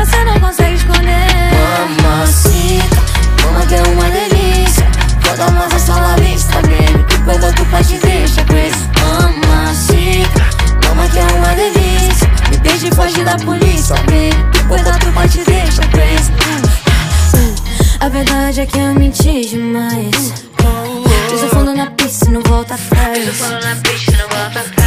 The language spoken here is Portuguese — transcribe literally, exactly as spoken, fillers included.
você não consegue esconder. Mamacita, mama que é uma delícia. Toda nossa sala vista, baby. Depois da tu te deixa crazy. Mamacita, mama que é uma delícia. Me deixa e foge da polícia, baby. Depois da tu te deixa crazy. A verdade é que eu menti demais. Pisa fundo na pista e não volta atrás.